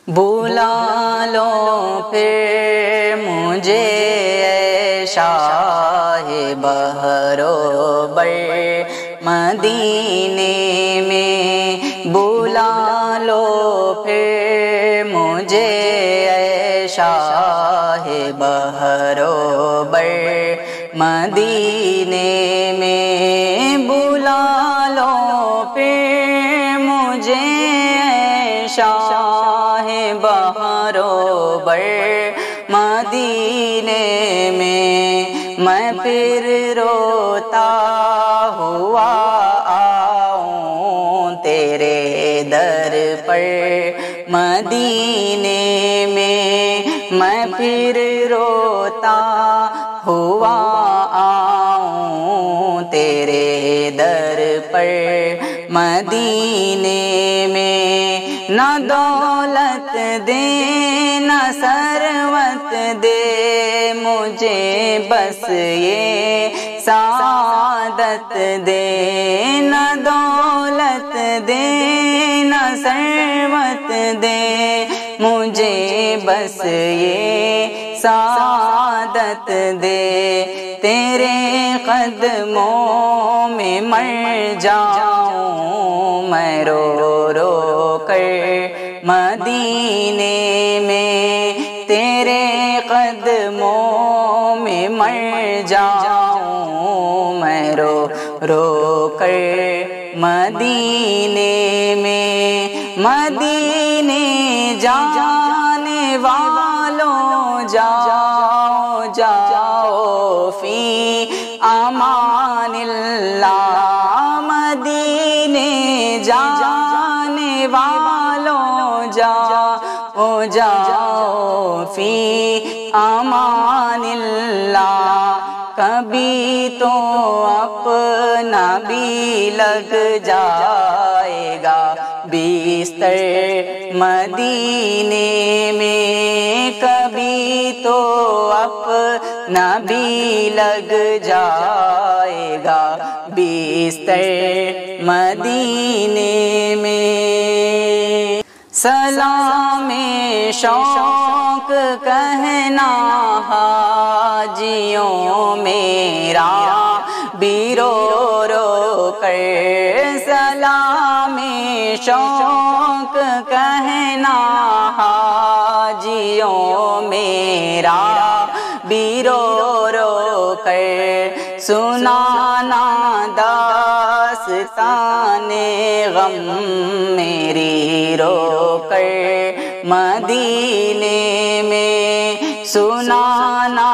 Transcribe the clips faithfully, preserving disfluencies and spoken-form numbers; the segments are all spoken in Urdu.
بلا لو پھر مجھے اے شاہ بحر و بر مدینے میں، بلا لو پھر مجھے اے شاہ بحر و بر مدینے میں، بلا لو پھر مجھے اے شاہ بحر و بر مدینے میں، میں پھر روتا ہوا آؤں تیرے در پر مدینے میں، میں پھر روتا ہوا آؤں تیرے در پر مدینے میں، نہ دولت دے نہ ثروت دے مجھے، بس یہ سعادت دے، نہ دولت دے نہ ثروت دے مجھے، بس یہ سعادت دے، تیرے قدموں میں مر جاؤں میں رو رو کر مدینے میں، تیرے قدموں میں مر جاؤں میں رو رو کر مدینے میں، مدینے جانے والوں جاؤ جاؤ فی امان اللہ، مدینے جانے والوں جاؤ جاؤ فی امان اللہ، کبھی تو اپنا بھی لگ جائے گا بستر مدینے میں، کبھی تو اپنا بھی لگ جائے گا بستر مدینے میں، سلام شوق کہنا حاجیوں میرا بھی رو رو کر، سلام شوق کہنا حاجیوں میرا بھی رو رو کر، سنانا داستان غم میری رو کر مدینے میں، سنانا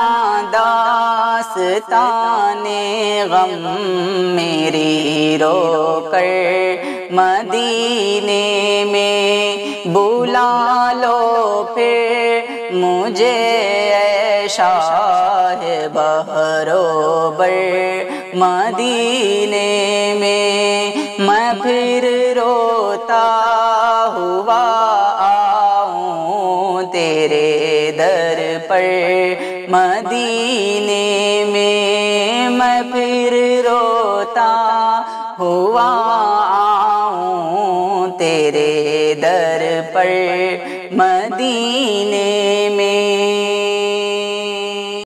داستان غم میری رو کر مدینے میں، بلا لو پھر مجھے اے شاہ بحر و بر مدینے میں، میں پھر روتا ہوا آؤں تیرے در پر مدینے میں، میں پھر روتا ہوا آؤں تیرے در پر مدینے